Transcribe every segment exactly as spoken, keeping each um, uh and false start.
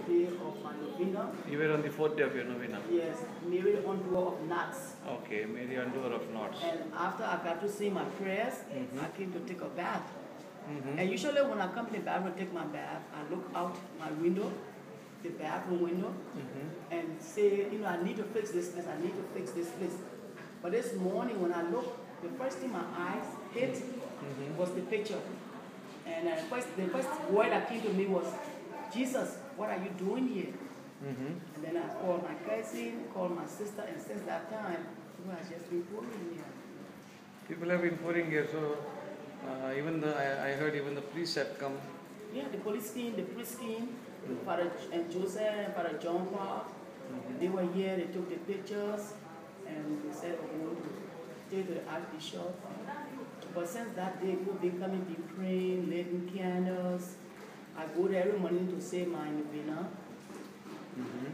day of my novena. You were on the fourth day of your novena? Yes, Mary Undoer of Knots. Okay, Mary Undoer of Knots. And after I got to say my prayers, mm-hmm. I came to take a bath. Mm-hmm. And usually when I come to the bathroom to take my bath, I look out my window, the bathroom window, mm-hmm. and say, you know, I need to fix this place, I need to fix this place. But this morning when I looked, the first thing my eyes hit mm-hmm. was the picture. And uh, first, the first word that came to me was, Jesus, what are you doing here? Mm-hmm. And then I called my cousin, called my sister, and since that time, people have just been pouring here. People have been pouring here, so uh, even the, I, I heard even the priests had come. Yeah, the police came, the priest came, mm-hmm. Father and Joseph and Father John Paul, mm-hmm. they were here, they took the pictures, and they said, oh, we want to take to the Archbishop. But since that day, people been coming, be praying, lighting candles. I go there every morning to say my novena. Mm-hmm.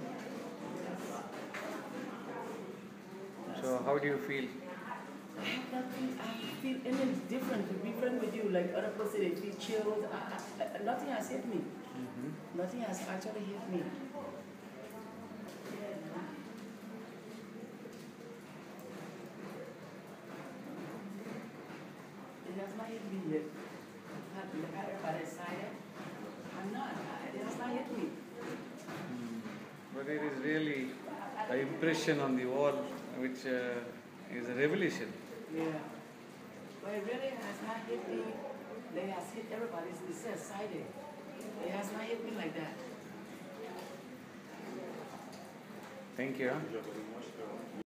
So how do you feel? I have nothing, I feel any different, to be friends with you, like other people say they feel chilled. I, I, nothing has hit me. Mm-hmm. Nothing has actually hit me. It has not hit me yet. Everybody excited. I'm not. It has not hit me. Mm. But it is really an impression on the wall, which uh, is a revelation. Yeah. But it really has not hit me. It has hit everybody. It's so excited. It has not hit me like that. Thank you.